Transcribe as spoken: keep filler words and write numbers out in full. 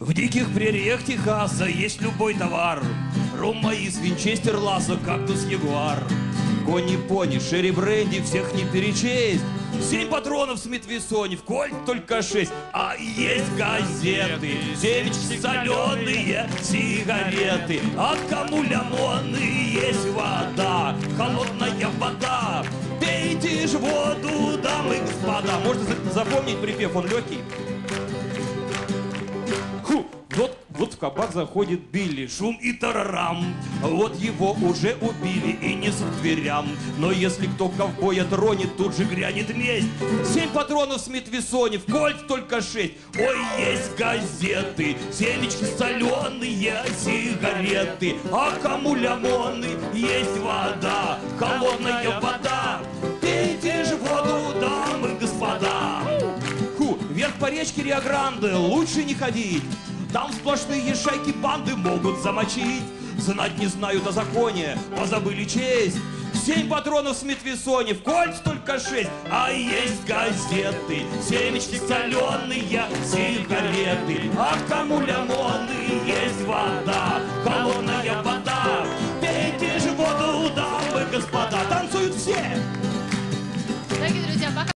В диких прериях Техаса есть любой товар. Ром Маис, Винчестер, Лассо, кактус, Ягуар. Кони, пони, шерри, бренди, всех не перечесть. Семь патронов Смит Весони, в Кольт только шесть. А есть газеты, семечки соленые, сигареты. А кому лимоны, есть вода, холодная вода. Пейте ж воду, дамы и господа. Можно запомнить припев, он легкий. Ху, вот, вот в кабак заходит Билли, шум и тарарам. Вот его уже убили и несут к дверям. Но если кто ковбоя тронет, тут же грянет месть. Семь патронов Смит Весони, в Кольт только шесть. Ой, есть газеты, семечки соленые, сигареты. А кому лимоны, есть вода, холодная вода. Пейте ж воду, дамы и господа. Фу, вверх по речке Рио-Гранде лучше не ходить. Там сплошные шайки банды могут замочить. Знать не знают о законе, позабыли честь. Семь патронов Смит Весони, в Кольт только шесть. А есть газеты, семечки соленые, сигареты. А кому лимоны, есть вода, холодная